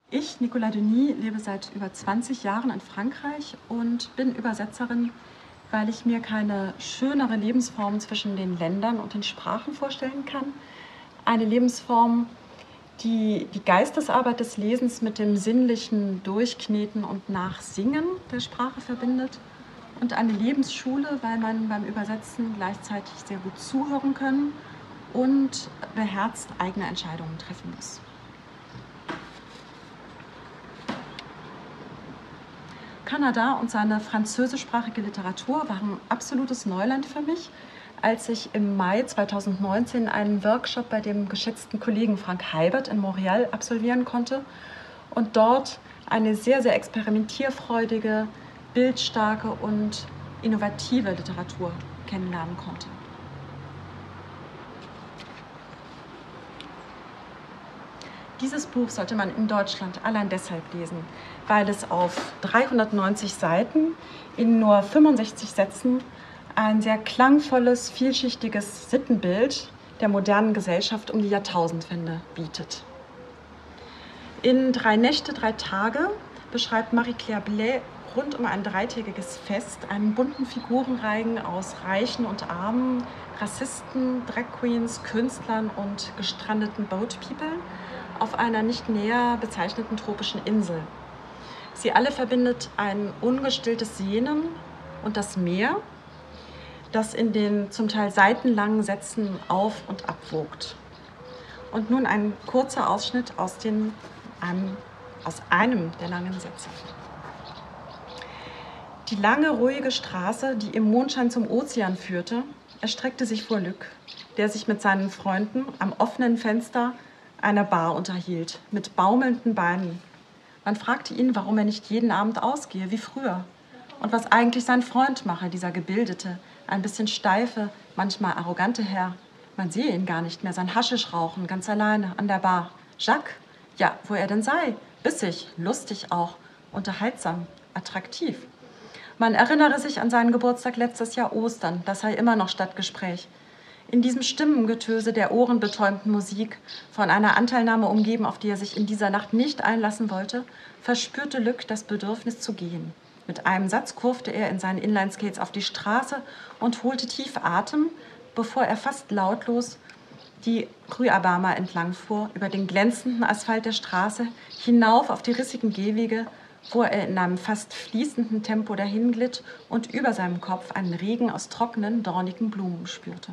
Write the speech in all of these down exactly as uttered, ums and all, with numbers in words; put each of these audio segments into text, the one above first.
Ich, Nicolas Denis, lebe seit über zwanzig Jahren in Frankreich und bin Übersetzerin, weil ich mir keine schönere Lebensform zwischen den Ländern und den Sprachen vorstellen kann. Eine Lebensform, die die Geistesarbeit des Lesens mit dem sinnlichen Durchkneten und Nachsingen der Sprache verbindet. Und eine Lebensschule, weil man beim Übersetzen gleichzeitig sehr gut zuhören können und beherzt eigene Entscheidungen treffen muss. Kanada und seine französischsprachige Literatur waren absolutes Neuland für mich, als ich im Mai zweitausendneunzehn einen Workshop bei dem geschätzten Kollegen Frank Heibert in Montreal absolvieren konnte und dort eine sehr, sehr experimentierfreudige, bildstarke und innovative Literatur kennenlernen konnte. Dieses Buch sollte man in Deutschland allein deshalb lesen, weil es auf dreihundertneunzig Seiten in nur fünfundsechzig Sätzen ein sehr klangvolles, vielschichtiges Sittenbild der modernen Gesellschaft um die Jahrtausendwende bietet. In Drei Nächte, drei Tage beschreibt Marie-Claire Blais rund um ein dreitägiges Fest einen bunten Figurenreigen aus Reichen und Armen, Rassisten, Drag Queens, Künstlern und gestrandeten Boat People auf einer nicht näher bezeichneten tropischen Insel. Sie alle verbindet ein ungestilltes Sehnen und das Meer, das in den zum Teil seitenlangen Sätzen auf- und abwogt. Und nun ein kurzer Ausschnitt aus, den, einem, aus einem der langen Sätze. Die lange, ruhige Straße, die im Mondschein zum Ozean führte, erstreckte sich vor Luc, der sich mit seinen Freunden am offenen Fenster einer Bar unterhielt, mit baumelnden Beinen. Man fragte ihn, warum er nicht jeden Abend ausgehe, wie früher. Und was eigentlich sein Freund mache, dieser gebildete, ein bisschen steife, manchmal arrogante Herr. Man sehe ihn gar nicht mehr, sein Haschisch rauchen, ganz alleine, an der Bar. Jacques? Ja, wo er denn sei. Bissig, lustig auch, unterhaltsam, attraktiv. Man erinnere sich an seinen Geburtstag letztes Jahr Ostern, das sei immer noch Stadtgespräch. In diesem Stimmengetöse der ohrenbetäubten Musik, von einer Anteilnahme umgeben, auf die er sich in dieser Nacht nicht einlassen wollte, verspürte Luc das Bedürfnis zu gehen. Mit einem Satz kurfte er in seinen Inlineskates auf die Straße und holte tief Atem, bevor er fast lautlos die Rue Abama entlang fuhr, über den glänzenden Asphalt der Straße, hinauf auf die rissigen Gehwege, wo er in einem fast fließenden Tempo dahinglitt und über seinem Kopf einen Regen aus trockenen, dornigen Blumen spürte.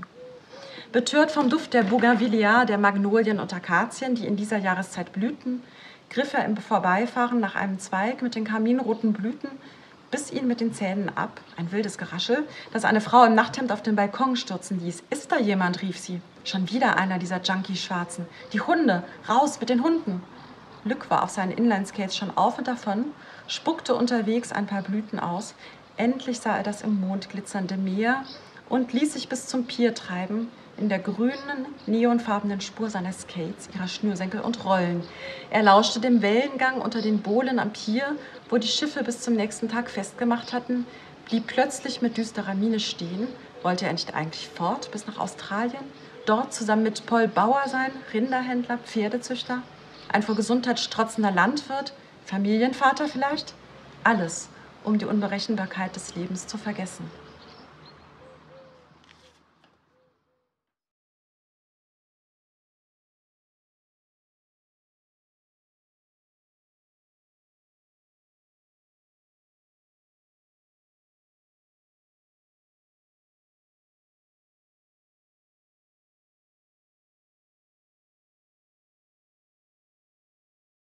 Betört vom Duft der Bougainvillea, der Magnolien und Akazien, die in dieser Jahreszeit blühten, griff er im Vorbeifahren nach einem Zweig mit den karminroten Blüten, biss ihn mit den Zähnen ab, ein wildes Geraschel, das eine Frau im Nachthemd auf den Balkon stürzen ließ. »Ist da jemand?« rief sie. »Schon wieder einer dieser Junkie-Schwarzen. Die Hunde! Raus mit den Hunden!« Luc war auf seinen Inlineskates schon auf und davon, spuckte unterwegs ein paar Blüten aus. Endlich sah er das im Mond glitzernde Meer und ließ sich bis zum Pier treiben, in der grünen, neonfarbenen Spur seiner Skates, ihrer Schnürsenkel und Rollen. Er lauschte dem Wellengang unter den Bohlen am Pier, wo die Schiffe bis zum nächsten Tag festgemacht hatten, blieb plötzlich mit düsterer Miene stehen. Wollte er nicht eigentlich fort, bis nach Australien? Dort zusammen mit Paul Bauer sein, Rinderhändler, Pferdezüchter? Ein vor Gesundheit strotzender Landwirt? Familienvater vielleicht? Alles, um die Unberechenbarkeit des Lebens zu vergessen.